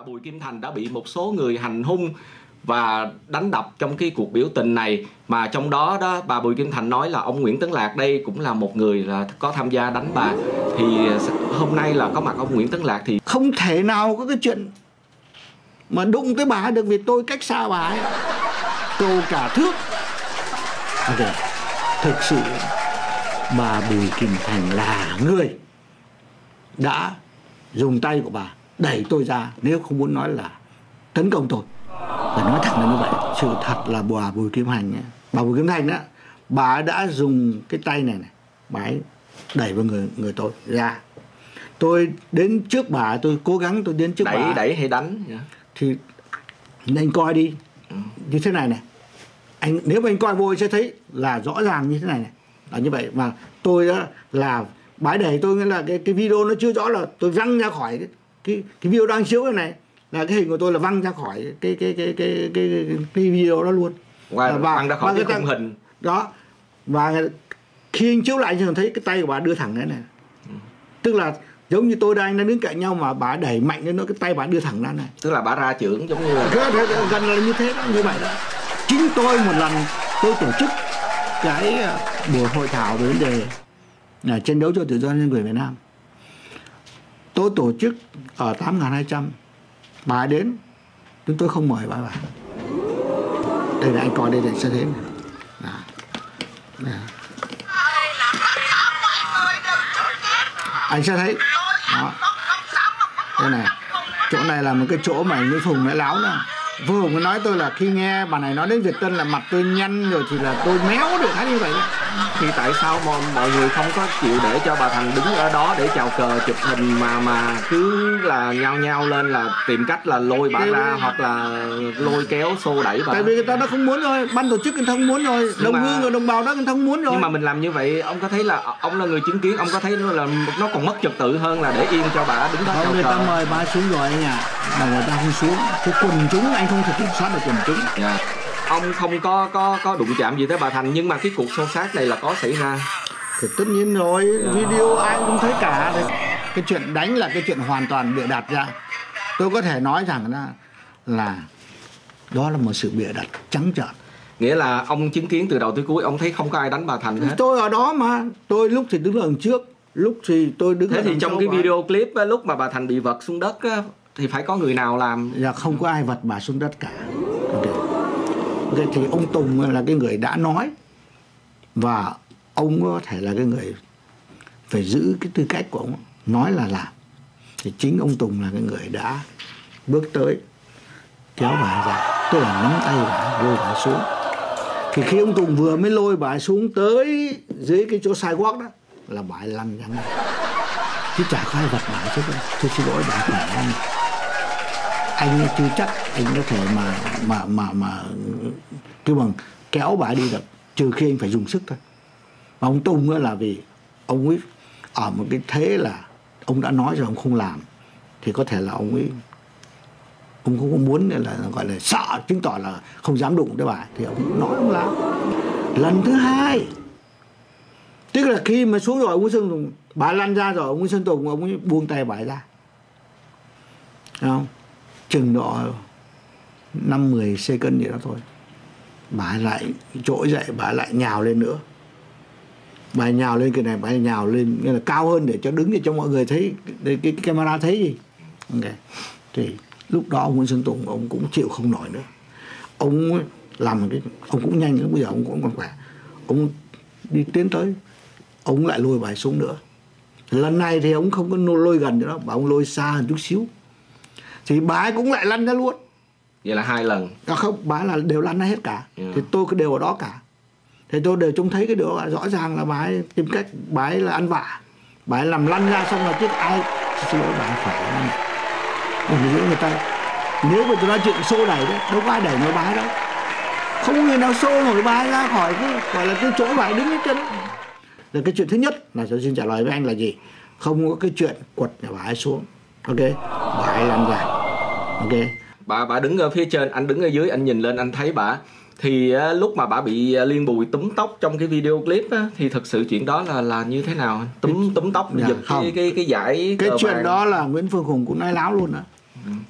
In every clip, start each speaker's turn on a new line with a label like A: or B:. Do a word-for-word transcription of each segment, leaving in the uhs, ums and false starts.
A: Bùi Kim Thành đã bị một số người hành hung và đánh đập trong cái cuộc biểu tình này, mà trong đó đó bà Bùi Kim Thành nói là ông Nguyễn Tấn Lạc đây cũng là một người là có tham gia đánh bà. Thì hôm nay là có mặt ông Nguyễn Tấn Lạc thì
B: không thể nào có cái chuyện mà đụng tới bà được, vì tôi cách xa bà ấy cầu cả thước. Okay. Thực sự bà Bùi Kim Thành là người đã dùng tay của bà đẩy tôi ra, nếu không muốn nói là tấn công tôi. Và nói thật là như vậy. Sự thật là bà Bùi Kim Thành ấy, bà Bùi Kim Thành đó, bà đã dùng cái tay này này, bà ấy đẩy vào người người tôi ra. Tôi đến trước bà, tôi cố gắng tôi đến trước
A: đẩy,
B: bà.
A: Đẩy hay đánh?
B: Thì anh coi đi, ừ. như thế này này. Anh nếu mà anh coi vô sẽ thấy là rõ ràng như thế này này, là như vậy. Mà tôi đó là bái đẩy tôi, nghĩa là cái cái video nó chưa rõ, là tôi văng ra khỏi cái cái, cái video đang chiếu cái này, là cái hình của tôi là văng ra khỏi cái cái cái cái cái, cái, cái video đó luôn.
A: Và văng ra khỏi cái khung hình
B: đó. Và khi anh chiếu lại thì thấy cái tay của bà đưa thẳng thế này, ừ. tức là giống như tôi đang đang đứng cạnh nhau mà bà đẩy mạnh lên nữa, cái tay bà đưa thẳng ra này,
A: tức là bà ra chưởng giống như là
B: gần là như thế đó, như vậy đó. Chính tôi một lần tôi tổ chức cái buổi hội thảo về vấn đề là chiến đấu cho tự do nhân quyền Việt Nam, tôi tổ chức ở tám nghìn hai trăm, bà đến, chúng tôi không mời bà vào. Đây là anh coi đây, này sẽ thế này. Đó. Đó. Anh sẽ thấy đó. Đây này, chỗ này là một cái chỗ mà như Phùng lại láo đó. Vừa mới nói tôi là khi nghe bà này nói đến Việt Tân là mặt tôi nhăn rồi, thì là tôi méo được hết như vậy đó.
A: Thì tại sao mà mọi người không có chịu để cho bà Thành đứng ở đó để chào cờ chụp hình, mà mà cứ là nhao nhao lên là tìm cách là lôi bà ra, vì... hoặc là lôi kéo xô đẩy bà?
B: Tại vì người ta đã không muốn rồi, ban tổ chức người ta không muốn rồi, đồng mà... hương rồi đồng bào đó người ta không muốn rồi.
A: Nhưng mà mình làm như vậy, ông có thấy là ông là người chứng kiến, ông có thấy nó là nó còn mất trật tự hơn là để yên cho bà đứng đó chào cờ?
B: Người ta mời bà xuống rồi anh ạ, mà người ta không xuống. Cái quần chúng anh không thể kiểm soát được quần chúng.
A: Yeah. Ông không có có có đụng chạm gì tới bà Thành, nhưng mà cái cuộc xô xát này là có xảy ra.
B: Thì tất nhiên rồi, yeah. video ai cũng thấy cả. Cái chuyện đánh là cái chuyện hoàn toàn bịa đặt ra. Tôi có thể nói rằng là, là đó là một sự bịa đặt trắng trợn.
A: Nghĩa là ông chứng kiến từ đầu tới cuối, ông thấy không có ai đánh bà Thành hết.
B: Tôi ở đó mà, tôi lúc thì đứng ở đằng trước, lúc thì tôi đứng
A: Thế
B: ở
A: thì
B: đằng
A: trong cái video bà. clip lúc mà bà Thành bị vật xuống đất á, thì phải có người nào làm?
B: Dạ không có ai vật bà xuống đất cả. Okay. Okay, thì ông Tùng là cái người đã nói, và ông có thể là cái người phải giữ cái tư cách của ông, nói là làm. Thì chính ông Tùng là cái người đã bước tới kéo bà ra, tức là nắm tay bà lôi bà xuống. Thì khi ông Tùng vừa mới lôi bà xuống tới dưới cái chỗ sidewalk đó là bà lăn ra ngay, chứ chả có ai vật bà chứ. Tôi xin lỗi bà, khỏe anh anh chưa chắc anh có thể mà mà mà mà kêu bằng kéo bà đi được, trừ khi anh phải dùng sức thôi. Mà ông Tùng là vì ông ấy ở một cái thế là ông đã nói rồi ông không làm, thì có thể là ông ấy ông không có muốn, là gọi là sợ, chứng tỏ là không dám đụng tới bà, thì ông nói ông làm. Lần thứ hai, tức là khi mà xuống rồi ông Nguyễn Sơn Tùng, bà lăn ra rồi, ông Nguyễn Sơn Tùng ông ấy buông tay bà ra, thấy không? Chừng độ năm mười second gì đó thôi, bà lại trỗi dậy, bà lại nhào lên nữa. Bà nhào lên cái này, bà nhào lên nghĩa là cao hơn để cho đứng để cho mọi người thấy, để cái, cái camera thấy gì. Okay. Thì lúc đó ông Nguyễn Xuân Tùng ông cũng chịu không nổi nữa. Ông làm cái ông cũng nhanh lắm, bây giờ ông cũng còn khỏe. Ông đi tiến tới, ông lại lôi bà xuống nữa. Lần này thì ông không có lôi gần nữa, bà ông lôi xa hơn chút xíu. Thì bà ấy cũng lại lăn ra luôn.
A: Vậy là hai lần.
B: À không, bà là đều lăn ra hết cả. Yeah. Thì tôi đều ở đó cả. Thì tôi đều trông thấy cái điều rõ ràng là bà ấy tìm cách, bà ấy là ăn vạ, bà ấy làm lăn ra xong là chứ ai xin lỗi bà ấy phải lăn. Bởi vì người ta, nếu mà tôi nói chuyện xô đẩy đấy, đâu có ai đẩy nổi bà ấy đâu, không có người nào xô nổi bà ấy ra khỏi cái gọi là cái chỗ bà ấy đứng hết trơn. Là cái chuyện thứ nhất là tôi xin trả lời với anh là gì, không có cái chuyện quật nhà bà ấy xuống. Ok, bà ấy lăn ra. Ok,
A: bà bà đứng ở phía trên, anh đứng ở dưới, anh nhìn lên anh thấy bà. Thì uh, lúc mà bà bị uh, Liên Bùi túm tóc trong cái video clip á, thì thực sự chuyện đó là là như thế nào? Túm túm tóc, dạ, giật cái cái cái giải
B: cái chuyện vàng. Đó là Nguyễn Phương Hùng cũng nói láo luôn đó. Ừ.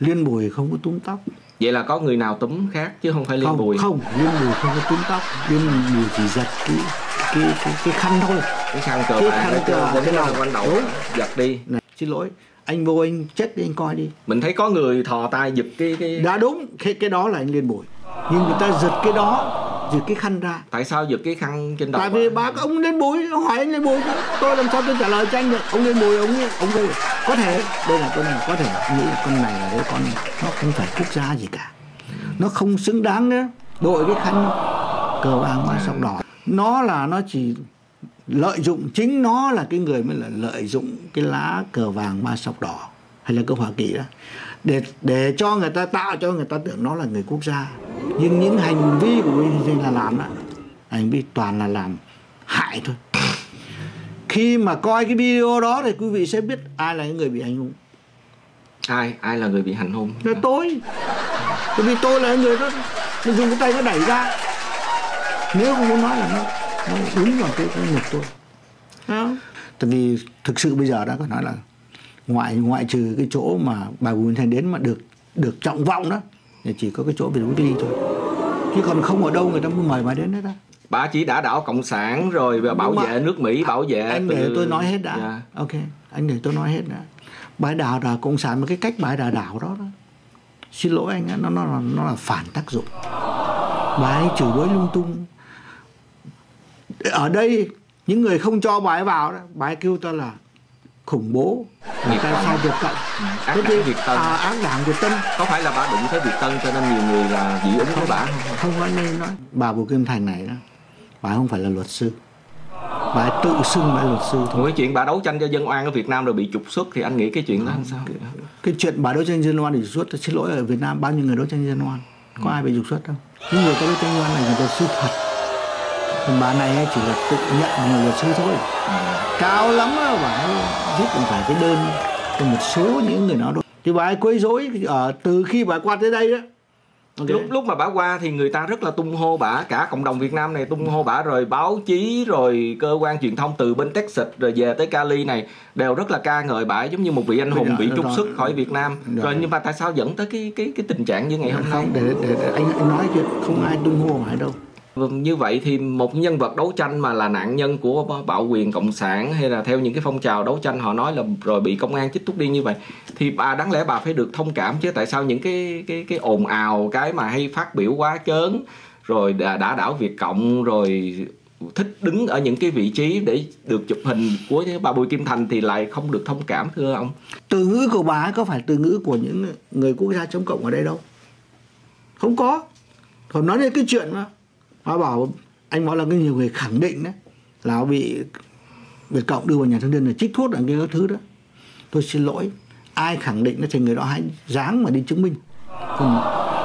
B: Liên Bùi không có túm tóc.
A: Vậy là có người nào túm khác chứ không phải Liên
B: không,
A: Bùi?
B: Không, Liên Bùi không có túm tóc. Liên Bùi chỉ giật cái cái cái, cái khăn thôi.
A: Cái khăn cờ
B: cái
A: vàng
B: khăn cờ
A: cái
B: nào
A: quanh đầu giật đi.
B: Này, xin lỗi, anh vô anh check đi, anh coi đi.
A: Mình thấy có người thò tay giật cái cái.
B: Đã đúng, cái cái đó là anh Liên Bùi. Nhưng người ta giật cái đó, giật cái khăn ra.
A: Tại sao giật cái khăn trên đầu?
B: Tại vì bà ông Liên Bùi, ông hỏi anh Liên Bùi, tôi làm sao tôi trả lời cho anh được. Ông Liên Bùi, ông ông đây có thể, đây là con này có thể nghĩ là con này là cái con nó không phải quốc gia gì cả, nó không xứng đáng nữa đội cái khăn cờ vàng ba sọc đỏ. Nó là nó chỉ lợi dụng, chính nó là cái người mới là lợi dụng cái lá cờ vàng ba sọc đỏ hay là cờ Hoa Kỳ đó để để cho người ta, tạo cho người ta tưởng nó là người quốc gia. Nhưng những hành vi của mình là làm đó, hành vi toàn là làm hại thôi. Khi mà coi cái video đó thì quý vị sẽ biết ai là người bị hành hung.
A: Ai ai là người bị hành hung?
B: Là tôi. Bởi vì tôi là người đó, nó dùng cái tay nó đẩy ra. Nếu không muốn nói là nó, nó đúng vào cái, cái ngực tôi. Không? Tại vì thực sự bây giờ đã có nói là ngoại ngoại trừ cái chỗ mà bà Bùi Thanh đến mà được được trọng vọng đó, thì chỉ có cái chỗ về đối ly thôi. Chứ còn không ở đâu người ta mới mời bà đến hết đó.
A: Bà chỉ đã đảo cộng sản rồi và bảo vệ nước Mỹ, bảo vệ.
B: Anh
A: từ...
B: để tôi nói hết đã.
A: Yeah.
B: Ok, anh để tôi nói hết đã. Bà ấy đảo đảo cộng sản, mà cái cách bà ấy đảo đảo đó, đó. Xin lỗi anh, nó nó là nó là phản tác dụng. Bà ấy chửi bới lung tung. Ở đây những người không cho bà ấy vào đó, bà ấy kêu ta là khủng bố, người ta sai Việt Cộng,
A: ừ, ác đảng Việt Tân.
B: À, ác đảng Việt Tân.
A: Có phải là bà đụng tới Việt Tân cho nên nhiều người là dị ứng với bà không?
B: Không có nên nói. Bà Bùi Kim Thành này đó, bà không phải là luật sư, bà ấy tự xưng bà là luật sư thôi.
A: Cái chuyện bà đấu tranh cho dân oan ở Việt Nam rồi bị trục xuất thì anh nghĩ cái chuyện đó làm sao?
B: Cái, cái chuyện bà đấu tranh dân oan bị trục xuất, xin lỗi, ở Việt Nam bao nhiêu người đấu tranh dân oan, có ừ. ai bị trục xuất đâu? Những người ta đấu tranh dân oan này người ta sư thật. Còn bà này chỉ là tự nhận người luật sư thôi. Ừ. Cao lắm đó, bà ấy viết cũng phải cái đơn cho một số những người nào đó. Thì bà ấy quấy rối ở từ khi bà qua tới đây đó. Okay.
A: Lúc lúc mà bà qua thì người ta rất là tung hô bà, cả cộng đồng Việt Nam này tung hô bà, rồi báo chí rồi cơ quan truyền thông từ bên Texas rồi về tới Cali này đều rất là ca ngợi bà giống như một vị anh hùng dạ, bị trục xuất khỏi Việt Nam. Dạ. Rồi nhưng mà tại sao dẫn tới cái cái cái tình trạng như ngày hôm nay?
B: Không, để, để, để anh, anh nói chứ không ai tung hô bà đâu.
A: Như vậy thì một nhân vật đấu tranh mà là nạn nhân của bạo quyền cộng sản hay là theo những cái phong trào đấu tranh họ nói là rồi bị công an chích thuốc đi như vậy thì bà đáng lẽ bà phải được thông cảm chứ. Tại sao những cái cái cái ồn ào, cái mà hay phát biểu quá trớn rồi đã, đã đảo Việt Cộng rồi thích đứng ở những cái vị trí để được chụp hình của bà Bùi Kim Thành thì lại không được thông cảm, thưa ông?
B: Từ ngữ của bà có phải từ ngữ của những người quốc gia chống cộng ở đây đâu, không có. Còn nói đến cái chuyện mà bà bảo, anh nói là cái nhiều người khẳng định đấy là bị Việt Cộng đưa vào nhà thương nhân là trích thuốc là cái thứ đó. Tôi xin lỗi, ai khẳng định thì người đó hãy dáng mà đi chứng minh. Còn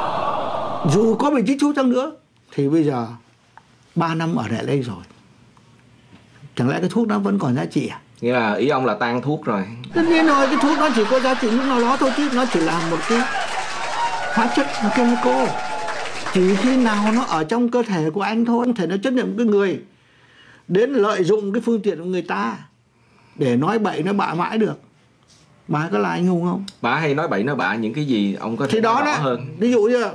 B: dù có bị trích thuốc chăng nữa thì bây giờ ba năm ở lại đây rồi, chẳng lẽ cái thuốc đó vẫn còn giá trị à?
A: Nghĩa là ý ông là tan thuốc rồi.
B: Tất nhiên rồi, cái thuốc nó chỉ có giá trị lúc nào đó thôi chứ nó chỉ là một cái hóa chất, một chemical. Chỉ khi nào nó ở trong cơ thể của anh thôi. Không thể nó chấp nhận một cái người đến lợi dụng cái phương tiện của người ta để nói bậy nói bạ mãi được. Bà có là anh hùng không?
A: Bà hay nói bậy nói bạ những cái gì ông có thể thì
B: đó
A: nói rõ
B: đó,
A: hơn.
B: Ví dụ như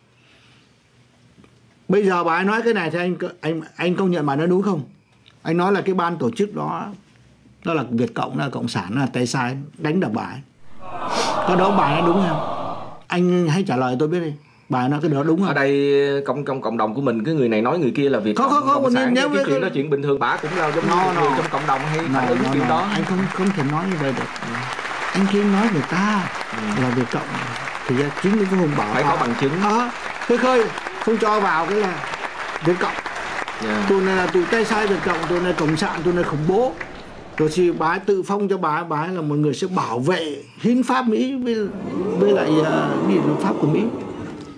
B: bây giờ bà ấy nói cái này thì anh anh anh công nhận bà nói đúng không? Anh nói là cái ban tổ chức đó đó là Việt Cộng, là cộng sản, là tay sai đánh đập bà ấy. Có đó bà nói đúng không? Anh hãy trả lời tôi biết đi. Bà nói cái đó đúng không?
A: Ở đây công công cộng đồng của mình cái người này nói người kia là Việt
B: không,
A: Cộng,
B: không, không,
A: cộng sản,
B: nếu
A: cái
B: cái
A: chuyện đó chuyện bình thường. Bà cũng là giống như
B: no,
A: một
B: no.
A: người trong cộng đồng hay phản ứng
B: no,
A: chuyện
B: no.
A: đó.
B: Anh không không thể nói như vậy được. Ừ. Anh khi nói người ta ừ. là Việt Cộng thì chính cái hùng bảo
A: phải có bằng chứng
B: đó. Khơi khơi không cho vào cái là Việt Cộng. Yeah. Tụi này là tụi tay sai Việt Cộng, tụi này cộng sản, tụi này khủng bố. Rồi thì bà ấy tự phong cho bà ấy, bà ấy là một người sẽ bảo vệ hiến pháp Mỹ với với lại uh, luật pháp của Mỹ.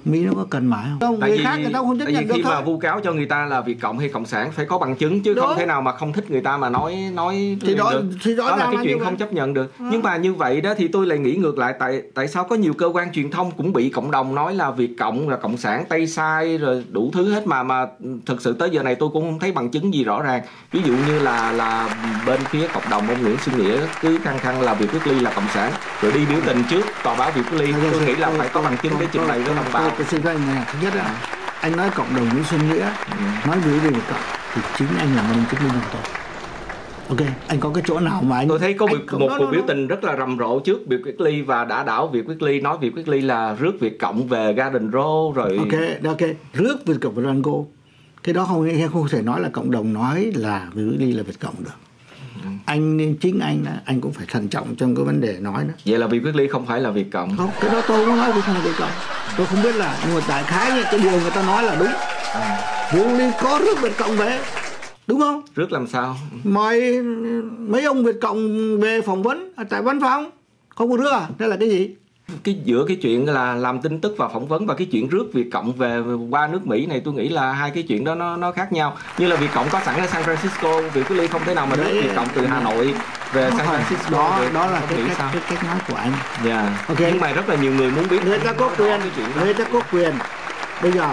B: Mỹ nó có cần mãi không? Không,
A: tại
B: người
A: vì,
B: khác người ta không chấp
A: tại
B: nhận
A: vì
B: được
A: khi
B: thôi.
A: mà vu cáo cho người ta là Việt Cộng hay Cộng sản phải có bằng chứng chứ. Đúng. Không thể nào mà không thích người ta mà nói nói
B: thì đó,
A: được.
B: thì đó,
A: đó là cái
B: là
A: chuyện không chấp nhận được. À. Nhưng mà như vậy đó thì tôi lại nghĩ ngược lại, tại tại sao có nhiều cơ quan truyền thông cũng bị cộng đồng nói là Việt Cộng là Cộng sản Tây sai rồi đủ thứ hết mà mà thực sự tới giờ này tôi cũng không thấy bằng chứng gì rõ ràng. Ví dụ như là là bên phía cộng đồng ông Nguyễn Xuân Nghĩa cứ khăng khăng là Việt Quốc Ly là Cộng sản, rồi đi biểu tình trước tòa báo Việt Quốc Ly. Tôi nghĩ là phải có bằng chứng để trình bày với đồng bào.
B: Tôi xin với anh này, thứ nhất là anh nói cộng đồng Nguyễn Xuân Nghĩa, nói về Việt Cộng thì chính anh là một chứng minh hoàn toàn. Ok, anh có cái chỗ nào mà anh...
A: Tôi thấy có
B: anh,
A: một
B: đó,
A: cuộc
B: đó,
A: biểu
B: đó.
A: tình rất là rầm rộ trước Việt Quốc Ly và đã đảo Việt Quốc Ly, nói Việt Quốc Ly là rước Việt Cộng về Garden Row rồi...
B: Ok, ok, rước Việt Cộng về Garden Row. Cái đó không, không thể nói là cộng đồng nói là Việt Quốc Ly là Việt Cộng được. Ừ. Anh nên chính anh đó, anh cũng phải thận trọng trong cái vấn đề nói đó.
A: Vậy là Việt Quốc Ly không phải là Việt Cộng?
B: Không, cái đó tôi không nói không phải Việt Cộng. Tôi không biết là, nhưng mà đại khái cái điều người ta nói là đúng. À. Việt Quốc Ly có rước Việt Cộng về, đúng không?
A: Rước làm sao?
B: Mời mấy ông Việt Cộng về phỏng vấn tại văn phòng, không có rước à? Đây là cái gì?
A: Cái giữa cái chuyện là làm tin tức và phỏng vấn và cái chuyện rước Việt Cộng về qua nước Mỹ này, tôi nghĩ là hai cái chuyện đó nó nó khác nhau. Như là Việt Cộng có sẵn ở San Francisco, Việt Quốc Ly không thể nào mà rước Việt Cộng từ Hà Nội về San Francisco
B: đó,
A: được.
B: Đó là cái cách, cái cách nói của anh.
A: Dạ. Yeah. Okay. Nhưng mà rất là nhiều người muốn biết.
B: Người ta có quyền, người ta có quyền. Bây giờ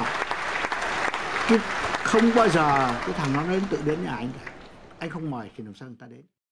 B: cái không bao giờ cái thằng nó đến tự đến nhà anh cả. Anh không mời thì làm sao người ta đến.